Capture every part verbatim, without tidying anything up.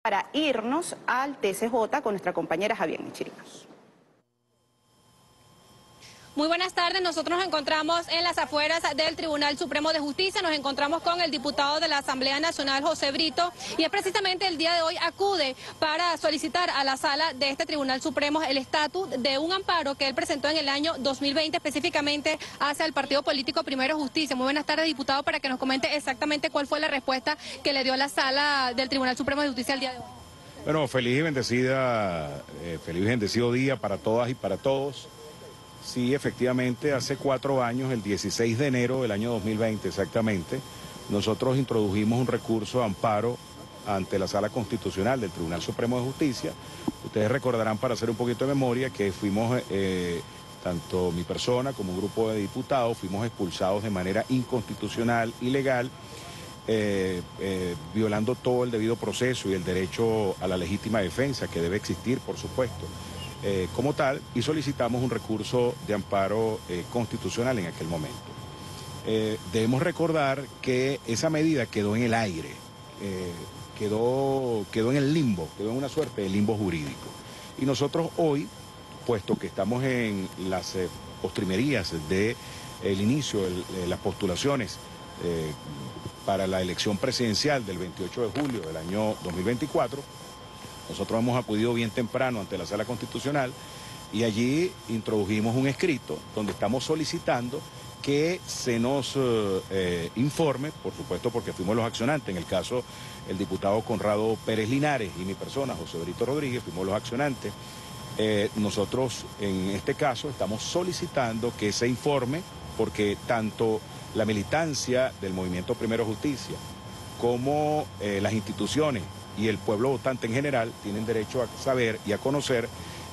Para irnos al T C J con nuestra compañera Javier Chirinos. Muy buenas tardes, nosotros nos encontramos en las afueras del Tribunal Supremo de Justicia, nos encontramos con el diputado de la Asamblea Nacional, José Brito, y es precisamente el día de hoy acude para solicitar a la sala de este Tribunal Supremo el estatus de un amparo que él presentó en el año dos mil veinte, específicamente hacia el partido político Primero Justicia. Muy buenas tardes, diputado, para que nos comente exactamente cuál fue la respuesta que le dio la sala del Tribunal Supremo de Justicia el día de hoy. Bueno, feliz y bendecida, eh, feliz y bendecido día para todas y para todos. Sí, efectivamente, hace cuatro años, el dieciséis de enero del año dos mil veinte exactamente, nosotros introdujimos un recurso de amparo ante la Sala Constitucional del Tribunal Supremo de Justicia. Ustedes recordarán, para hacer un poquito de memoria, que fuimos, eh, tanto mi persona como un grupo de diputados, fuimos expulsados de manera inconstitucional, ilegal, eh, eh, violando todo el debido proceso y el derecho a la legítima defensa que debe existir, por supuesto. Eh, como tal, y solicitamos un recurso de amparo eh, constitucional en aquel momento. Eh, debemos recordar que esa medida quedó en el aire, eh, quedó, quedó en el limbo, quedó en una suerte de limbo jurídico. Y nosotros hoy, puesto que estamos en las eh, postrimerías del inicio de las postulaciones eh, para la elección presidencial del veintiocho de julio del año dos mil veinticuatro, nosotros hemos acudido bien temprano ante la Sala Constitucional y allí introdujimos un escrito donde estamos solicitando que se nos eh, informe, por supuesto porque fuimos los accionantes, en el caso el diputado Conrado Pérez Linares y mi persona, José Brito Rodríguez, fuimos los accionantes. Eh, nosotros en este caso estamos solicitando que se informe porque tanto la militancia del Movimiento Primero Justicia como eh, las instituciones y el pueblo votante en general tienen derecho a saber y a conocer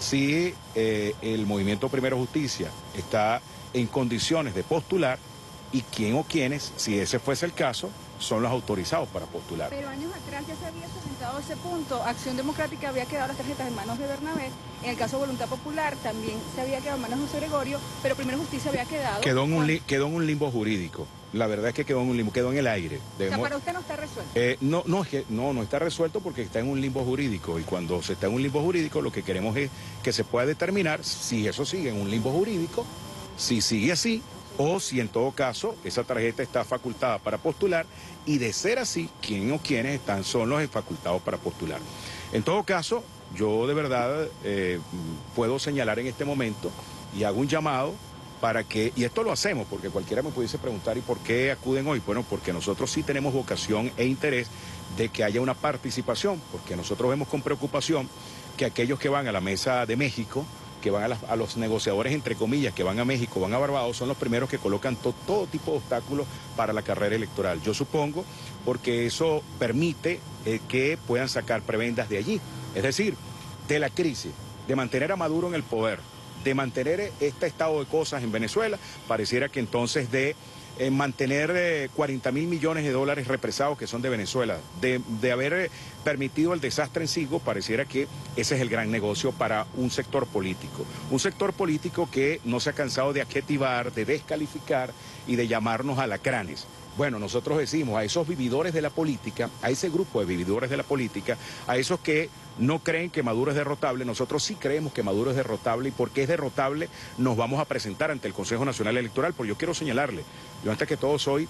si eh, el Movimiento Primero Justicia está en condiciones de postular y quién o quiénes, si ese fuese el caso, son los autorizados para postular. Pero años atrás ya se había presentado ese punto. Acción Democrática había quedado las tarjetas en manos de Bernabé. En el caso de Voluntad Popular también se había quedado en manos de José Gregorio, pero Primero Justicia había quedado... Quedó en un, li quedó en un limbo jurídico. La verdad es que quedó en un limbo, quedó en el aire. Debemos... O sea, para usted no está resuelto. Eh, no, no, es que, no, no está resuelto porque está en un limbo jurídico. Y cuando se está en un limbo jurídico, lo que queremos es que se pueda determinar si eso sigue en un limbo jurídico, si sigue así, o si en todo caso esa tarjeta está facultada para postular, y de ser así, quién o quiénes están, son los facultados para postular. En todo caso, yo de verdad eh, puedo señalar en este momento y hago un llamado para que, y esto lo hacemos porque cualquiera me pudiese preguntar, ¿y por qué acuden hoy? Bueno, porque nosotros sí tenemos vocación e interés de que haya una participación, porque nosotros vemos con preocupación que aquellos que van a la mesa de México, que van a, las, a los negociadores, entre comillas, que van a México, van a Barbados, son los primeros que colocan to, todo tipo de obstáculos para la carrera electoral. Yo supongo porque eso permite eh, que puedan sacar prebendas de allí. Es decir, de la crisis, de mantener a Maduro en el poder, de mantener este estado de cosas en Venezuela, pareciera que entonces de eh, mantener eh, cuarenta mil millones de dólares represados que son de Venezuela, de, de haber eh, permitido el desastre en Sigo, pareciera que ese es el gran negocio para un sector político. Un sector político que no se ha cansado de adjetivar, de descalificar y de llamarnos alacranes. Bueno, nosotros decimos a esos vividores de la política, a ese grupo de vividores de la política, a esos que no creen que Maduro es derrotable, nosotros sí creemos que Maduro es derrotable, y porque es derrotable nos vamos a presentar ante el Consejo Nacional Electoral, porque yo quiero señalarle, yo antes que todo soy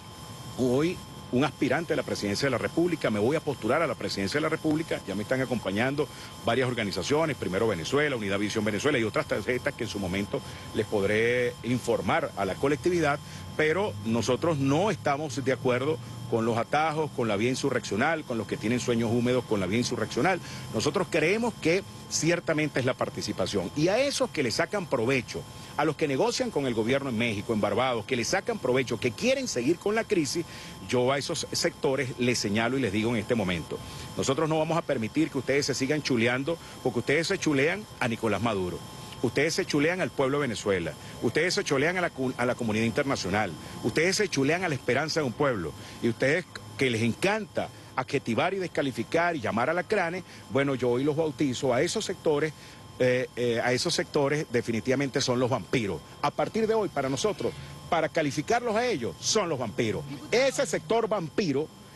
hoy un aspirante a la presidencia de la República, me voy a postular a la presidencia de la República, ya me están acompañando varias organizaciones, Primero Venezuela, Unidad Visión Venezuela y otras tarjetas que en su momento les podré informar a la colectividad, pero nosotros no estamos de acuerdo con los atajos, con la vía insurreccional, con los que tienen sueños húmedos con la vía insurreccional. Nosotros creemos que ciertamente es la participación. Y a esos que le sacan provecho, a los que negocian con el gobierno en México, en Barbados, que le sacan provecho, que quieren seguir con la crisis, yo a esos sectores les señalo y les digo en este momento, nosotros no vamos a permitir que ustedes se sigan chuleando, porque ustedes se chulean a Nicolás Maduro. Ustedes se chulean al pueblo de Venezuela, ustedes se chulean a la, a la comunidad internacional, ustedes se chulean a la esperanza de un pueblo, y ustedes que les encanta adjetivar y descalificar y llamar alacranes, bueno, yo hoy los bautizo a esos sectores, eh, eh, a esos sectores definitivamente son los vampiros. A partir de hoy, para nosotros, para calificarlos a ellos, son los vampiros. Ese sector vampiro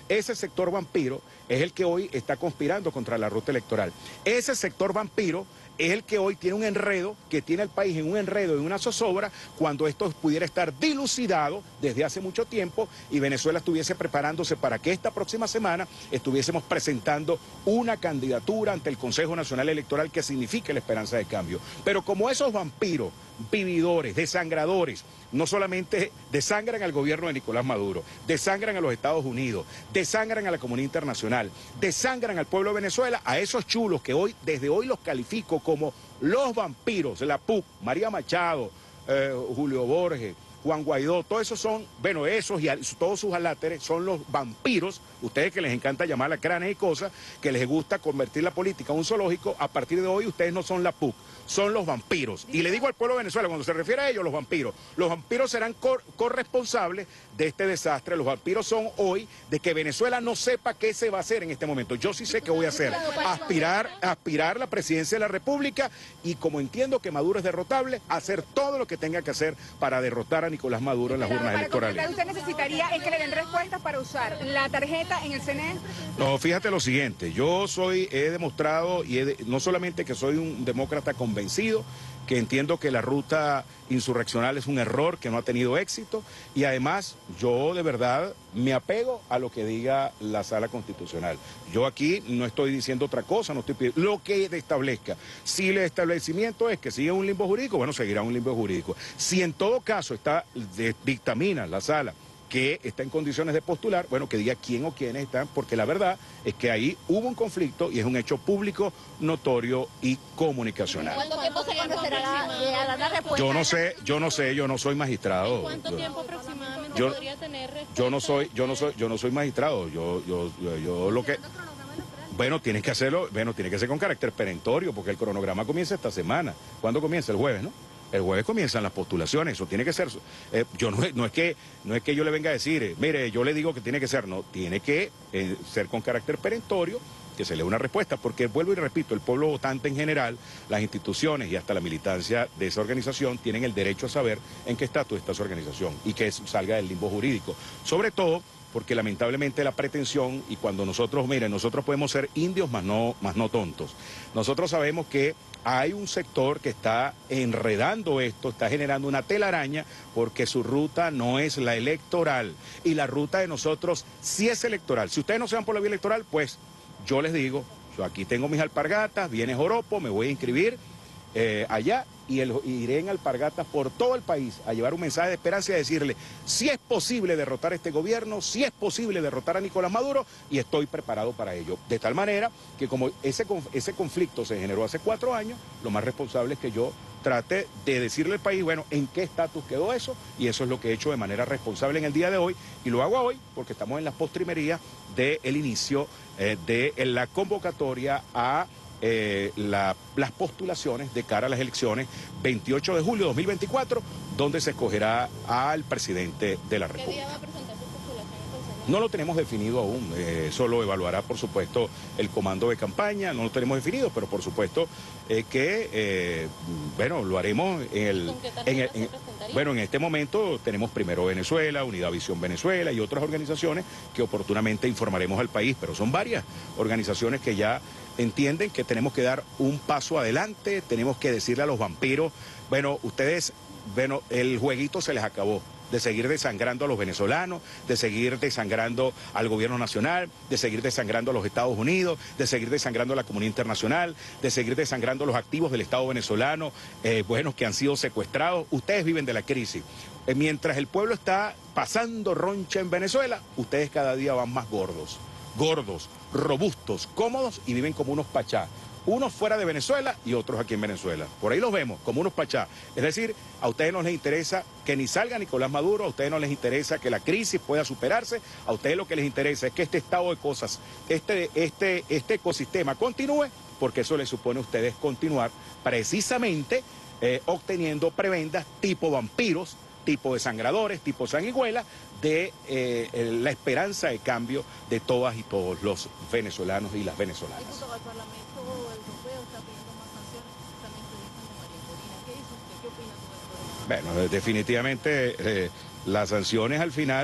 Ese sector vampiro es el que hoy está conspirando contra la ruta electoral. Ese sector vampiro es el que hoy tiene un enredo, que tiene al país en un enredo, en una zozobra, cuando esto pudiera estar dilucidado desde hace mucho tiempo y Venezuela estuviese preparándose para que esta próxima semana estuviésemos presentando una candidatura ante el Consejo Nacional Electoral que signifique la esperanza de cambio. Pero como esos vampiros, vividores, desangradores, no solamente desangran al gobierno de Nicolás Maduro, desangran a los Estados Unidos, desangran a la comunidad internacional, desangran al pueblo de Venezuela, a esos chulos que hoy, desde hoy los califico como los vampiros, la P U C, María Machado, eh, Julio Borges, Juan Guaidó, todos esos son, bueno, esos y todos sus aláteres son los vampiros, ustedes que les encanta llamar lacranes y cosas, que les gusta convertir la política en un zoológico, a partir de hoy ustedes no son la P U C, son los vampiros. Y le digo al pueblo de Venezuela, cuando se refiere a ellos, los vampiros, los vampiros serán cor corresponsables de este desastre, los vampiros son hoy de que Venezuela no sepa qué se va a hacer en este momento. Yo sí sé qué voy a hacer, aspirar, aspirar a la presidencia de la República y como entiendo que Maduro es derrotable, hacer todo lo que tenga que hacer para derrotar a Nicolás Maduro en las urnas electorales. ¿Usted necesitaría es que le den respuestas para usar la tarjeta en el C N E? No, fíjate lo siguiente, yo soy, he demostrado, y he de, no solamente que soy un demócrata convencido, que entiendo que la ruta insurreccional es un error, que no ha tenido éxito, y además yo de verdad me apego a lo que diga la Sala Constitucional. Yo aquí no estoy diciendo otra cosa, no estoy pidiendo lo que establezca. Si el establecimiento es que sigue un limbo jurídico, bueno, seguirá un limbo jurídico. Si en todo caso está, de, dictamina la Sala que está en condiciones de postular, bueno, que diga quién o quiénes están, porque la verdad es que ahí hubo un conflicto y es un hecho público, notorio y comunicacional. ¿Cuánto tiempo se conocerá la respuesta? Yo no sé, yo no sé, yo no soy magistrado. ¿Cuánto yo, tiempo aproximadamente yo, podría tener respuesta? Yo no soy, yo no soy, yo no soy magistrado. Yo, yo, yo, yo lo que bueno, tienes que hacerlo, bueno, tiene que ser con carácter perentorio, porque el cronograma comienza esta semana. ¿Cuándo comienza? El jueves, ¿no? El jueves comienzan las postulaciones, eso tiene que ser, eh, yo no, no, es que, no es que yo le venga a decir, eh, mire, yo le digo que tiene que ser, no, tiene que eh, ser con carácter perentorio, que se le dé una respuesta, porque vuelvo y repito, el pueblo votante en general, las instituciones y hasta la militancia de esa organización tienen el derecho a saber en qué estatus está su organización y que salga del limbo jurídico, sobre todo porque lamentablemente la pretensión, y cuando nosotros, miren, nosotros podemos ser indios más no, más no tontos, nosotros sabemos que hay un sector que está enredando esto, está generando una telaraña porque su ruta no es la electoral y la ruta de nosotros sí es electoral. Si ustedes no se van por la vía electoral, pues yo les digo, yo aquí tengo mis alpargatas, viene Joropo, me voy a inscribir eh, allá y el, iré en alpargatas por todo el país a llevar un mensaje de esperanza y a decirle si es posible derrotar a este gobierno, si es posible derrotar a Nicolás Maduro y estoy preparado para ello. De tal manera que como ese, ese conflicto se generó hace cuatro años, lo más responsable es que yo trate de decirle al país, bueno, en qué estatus quedó eso, y eso es lo que he hecho de manera responsable en el día de hoy, y lo hago hoy porque estamos en las postrimerías del inicio eh, de la convocatoria a eh, la, las postulaciones de cara a las elecciones veintiocho de julio de dos mil veinticuatro, donde se escogerá al presidente de la República. ¿Qué día va a presentar su postulación entonces? No lo tenemos definido aún, eh, eso lo evaluará por supuesto el comando de campaña, no lo tenemos definido, pero por supuesto eh, que, eh, bueno, lo haremos en el... ¿Con qué en tarjeta el en, se presentaría? bueno, en este momento tenemos Primero Venezuela, Unidad Visión Venezuela y otras organizaciones que oportunamente informaremos al país, pero son varias organizaciones que ya entienden que tenemos que dar un paso adelante, tenemos que decirle a los vampiros, bueno, ustedes, bueno, el jueguito se les acabó, de seguir desangrando a los venezolanos, de seguir desangrando al gobierno nacional, de seguir desangrando a los Estados Unidos, de seguir desangrando a la comunidad internacional, de seguir desangrando a los activos del Estado venezolano, eh, buenos que han sido secuestrados. Ustedes viven de la crisis. Eh, mientras el pueblo está pasando roncha en Venezuela, ustedes cada día van más gordos, gordos, robustos, cómodos y viven como unos pachá. Unos fuera de Venezuela y otros aquí en Venezuela. Por ahí los vemos, como unos pachá. Es decir, a ustedes no les interesa que ni salga Nicolás Maduro, a ustedes no les interesa que la crisis pueda superarse, a ustedes lo que les interesa es que este estado de cosas, este, este, este ecosistema continúe, porque eso les supone a ustedes continuar precisamente eh, obteniendo prebendas tipo vampiros, tipo desangradores, tipo sanguijuelas, de eh, la esperanza de cambio de todas y todos los venezolanos y las venezolanas. Diputado, el Parlamento Europeo está pidiendo más sanciones precisamente de María Corina. ¿Qué hizo usted? ¿Qué opina sobre eso? Bueno, definitivamente eh, las sanciones al final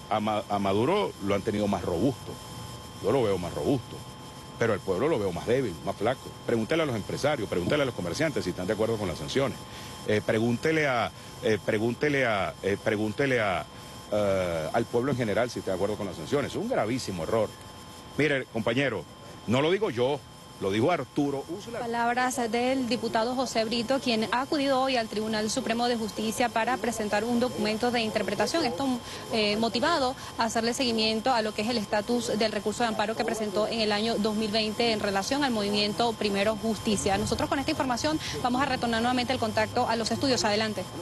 a, Ma- a Maduro lo han tenido más robusto. Yo lo veo más robusto. Pero el pueblo lo veo más débil, más flaco. Pregúntele a los empresarios, pregúntele a los comerciantes si están de acuerdo con las sanciones. Eh, pregúntele a, eh, pregúntele a, eh, pregúntele a, eh, al pueblo en general si está de acuerdo con las sanciones. Es un gravísimo error. Mire, compañero, no lo digo yo, lo dijo Arturo Uslar. Palabras del diputado José Brito, quien ha acudido hoy al Tribunal Supremo de Justicia para presentar un documento de interpretación. Esto eh, motivado a hacerle seguimiento a lo que es el estatus del recurso de amparo que presentó en el año dos mil veinte en relación al movimiento Primero Justicia. Nosotros con esta información vamos a retornar nuevamente el contacto a los estudios. Adelante.